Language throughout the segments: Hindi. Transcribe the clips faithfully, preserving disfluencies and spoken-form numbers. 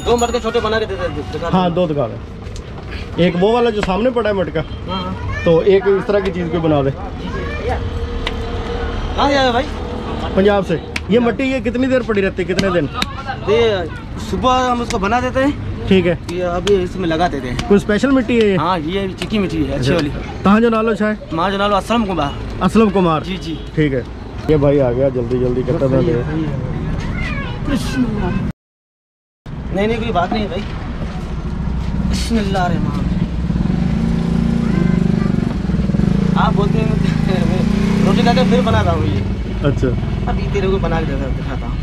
दो मटके छोटे बना के देते। हाँ दो दिखा दे। एक वो वाला जो सामने पड़ा है मटका, तो एक इस तरह की चीज़ को बना दे। कहाँ जाएगा भाई? पंजाब से। ये मट्टी ये कितनी देर पड़ी रहती है, कितने दिन? ये सुबह हम उसको बना देते हैं, ठीक है, ये अभी इसमें लगा देते हैं। कोई स्पेशल मिट्टी है ये? हाँ ये चिकी मिट्टी है, अच्छी वाली। कहाँ जो नालो शायद? माँ जो नालो असलम कुमार। असलम कुमार, जी जी ठीक है। ये भाई आ गया जल्दी जल्दी करता था। नहीं नहीं कोई बात नहीं है भाई। बिस्मिल्लाह रहमान। आप बोलते हैं रोटी खा के फिर बनाता हूँ ये। अच्छा अभी तेरे को बना के दिखाता हूँ।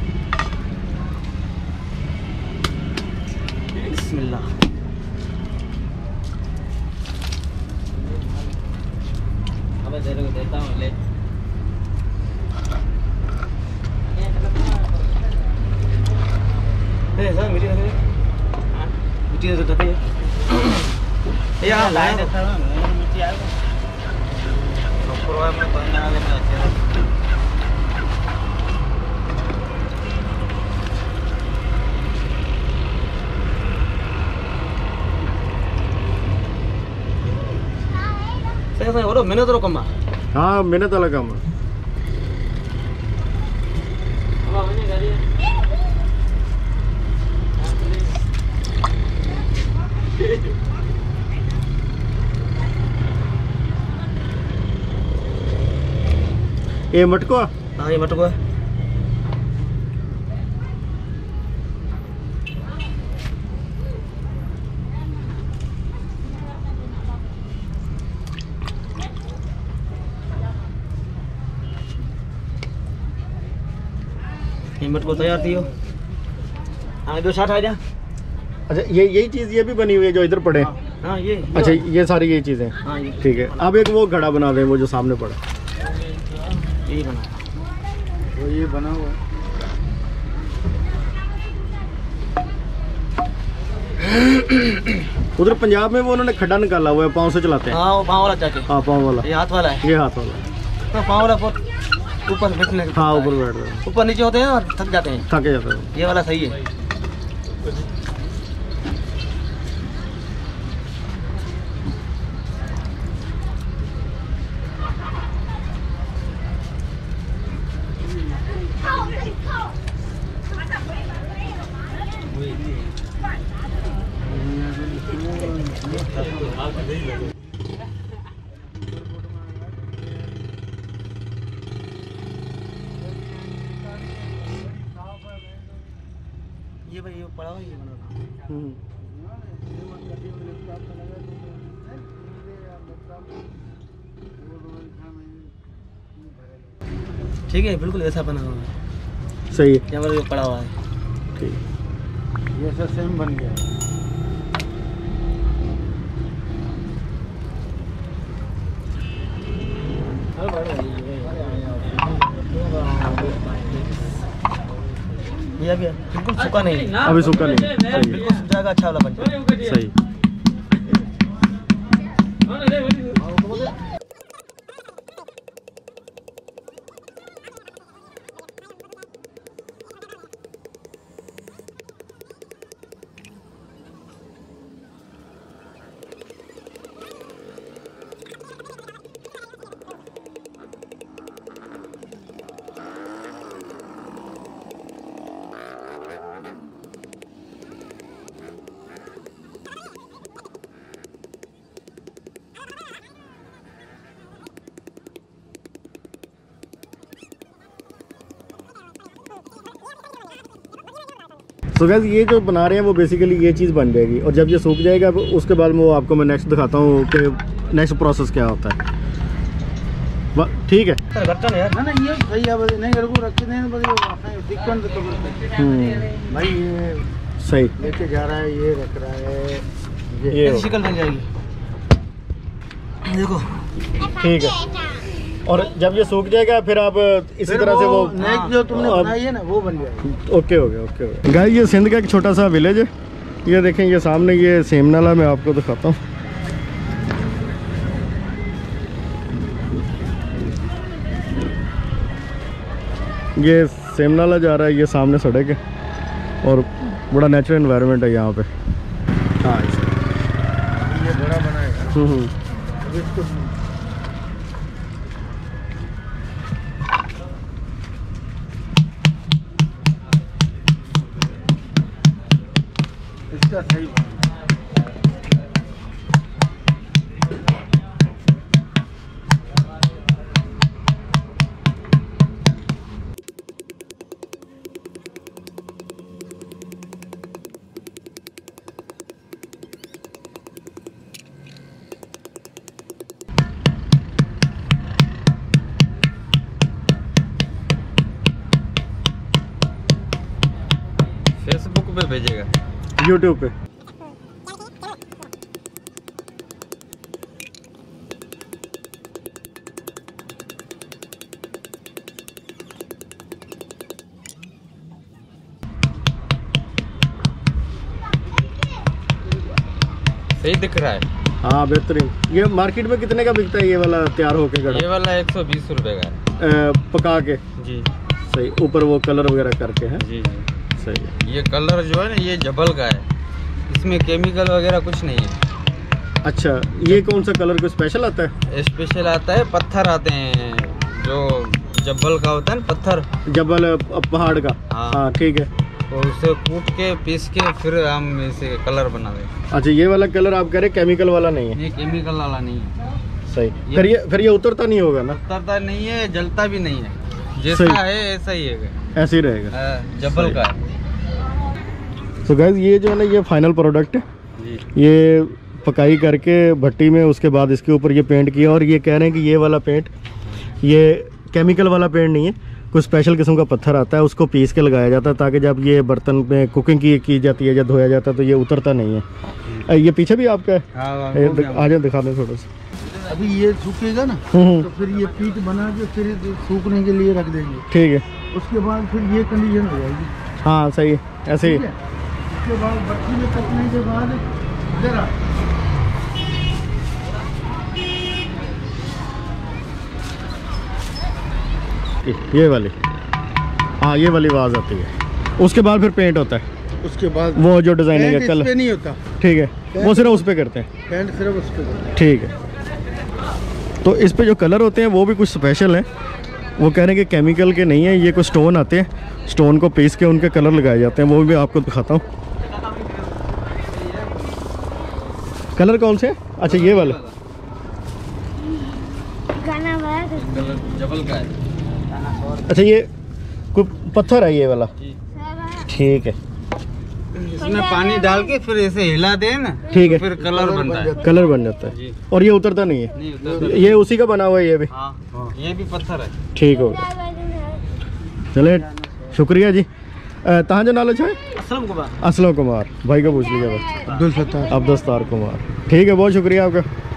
बिस्मिल्लाह। अबे तेरे को देता हूँ, ले। ए सर मिट्टी दे, मिट्टी दे देते हैं। ये आ लाइन देखा ना, मिट्टी आएगा। ऊपर में कोई ना लेना चाहिए। और मेहनत रो कम। हाँ मेहनत वाला काम है। ये मटको? हाँ ये मटको है। हिम्मत को तैयार थी हो। हाँ दो साठ आ जा। अच्छा ये यही चीज़ ये भी बनी हुई है जो इधर पड़े? हाँ ये, ये अच्छा ये सारी यही चीज़ें? हाँ ये ठीक है। अब एक वो घड़ा बना दें वो जो सामने पड़ा। यही बना वो ये बना हुआ उधर पंजाब में वो उन्होंने खड्डा निकाला हुआ है, पाँव से चलाते हैं। हाँ वो पाँव वाला जाके। हाँ पाँव वाला। ये हाथ वाला है। ये हाथ वाला। तो पाँव वाला ऊपर बैठने। हाँ ऊपर बैठ रहे हैं। ऊपर नीचे होते हैं और थक जाते हैं। थके जाते हैं। ये वाला सही है। ये भाई ये पड़ा हुआ ये बना रहा। ठीक है बिल्कुल ऐसा बना हुआ है। सही है। यहाँ पर ये पड़ा हुआ है। ठीक ये सब सेम बन गया। ये अभी बिल्कुल सूखा नहीं है। अभी सूखा नहीं है। बिल्कुल सूख जाएगा, अच्छा वाला बन जाएगा। सही। तो गाइस ये जो बना रहे हैं वो बेसिकली ये चीज़ बन जाएगी, और जब ये सूख जाएगा उसके बाद में वो आपको मैं नेक्स्ट दिखाता हूँ कि नेक्स्ट प्रोसेस क्या होता है। ठीक है ना ना ये सही है। नहीं को रख भाई ये सही लेके जा रहा है, ये रख रहा है, ये शिकल बन जाएगी। देखो ठीक है। और जब ये सूख जाएगा फिर आप इसी तरह से वो नेक्स्ट जो तुमने बनाई है ना वो बन जाएगी। ओके हो गया ओके हो गया। गाइस ये सिंध का एक छोटा सा विलेज है। ये देखें ये सामने ये सेम नाला मैं आपको दिखाता हूँ। ये सेम नाला जा रहा है, ये सामने सड़क है और बड़ा नेचुरल एनवायरनमेंट है यहाँ पे। हाँ ये बड़ा बनाएगा। हम्म हम्म। अब इसको इसका सही फेसबुक पे भेजेगा, यूट्यूब पे। सही दिख रहा है। हाँ बेहतरीन। ये मार्केट में कितने का बिकता है ये वाला तैयार होके ये गड़ा? वाला एक सौ बीस रुपए का है। अ, पका के। जी सही, ऊपर वो कलर वगैरह करके है। जी जी। सही है। ये कलर जो है ना, ये जबल का है, इसमें केमिकल वगैरह कुछ नहीं है। अच्छा, ये कौन सा कलर को स्पेशल आता है? स्पेशल आता है, पत्थर आते हैं जो जबल का होता है ना, पत्थर जबल अ, पहाड़ का। हाँ। हाँ ठीक है। तो उसे कूट के पीस के फिर हम इसे कलर बना दें। अच्छा, ये वाला कलर आप कह रहे केमिकल वाला नहीं है? ये केमिकल वाला नहीं है। सही। ये- फिर ये फिर ये उतरता नहीं होगा ना? उतरता नहीं है, जलता भी नहीं है, जैसा सही। है ऐसा ही है। ऐसे ही रहेगा। हाँ, जबल का है। तो गाइस ये जो है ना, ये फाइनल प्रोडक्ट है। जी ये पकाई करके भट्टी में, उसके बाद इसके ऊपर ये पेंट किया, और ये कह रहे हैं कि ये वाला पेंट ये केमिकल वाला पेंट नहीं है, कुछ स्पेशल किस्म का पत्थर आता है, उसको पीस के लगाया जाता है ताकि जब ये बर्तन में कुकिंग की की जाती है या धोया जाता है तो ये उतरता नहीं है। अ, ये पीछे भी आपका है? हाँ, ये हो दिख- गया। आ जाओ, दिखा दें थोड़ा सा। अभी ये सूखेगा ना, हम्म, तो फिर ये पीठ बना के फिर सूखने के लिए रख देंगे। ठीक है। उसके बाद फिर ये कंडीशन हो जाएगी। हाँ सही है, ऐसे ही। ठीक है? उसके बाद भट्टी में पकने के बाद जरा ये वाली, हाँ ये वाली आवाज़ आती है। उसके बाद फिर पेंट होता है, उसके बाद वो जो डिज़ाइनिंग पेंट है इस पे कलर। नहीं होता, ठीक है, वो सिर्फ उस पे करते हैं। पेंट सिर्फ उस पे। ठीक है। तो इस पे जो कलर होते हैं वो भी कुछ स्पेशल हैं। वो कह रहे हैं कि केमिकल के नहीं है, ये कुछ स्टोन आते हैं, स्टोन को पीस के उनके कलर लगाए जाते हैं। वो भी आपको दिखाता हूँ। कलर कौन से? अच्छा ये वाला। कलर जबल का है। अच्छा ये कोई पत्थर है ये वाला? जी। ठीक है। इसमें पानी डाल के फिर ऐसे हिला दे ना, ठीक है। फिर कलर बनता है। कलर बन जाता है। जी। और ये उतरता नहीं है? नहीं उतरता। ये उसी का बना हुआ है ये भी? हाँ, ये भी पत्थर है। ठीक हो गया। चले, शुक्रिया जी। अ, तहाँ जो नालो है? असलम कुमार। असलम कुमार भाई का पूछ लीजिए बस। अब्दुल सत्तार। अब्दुल सत्तार कुमार। ठीक है, बहुत शुक्रिया आपका।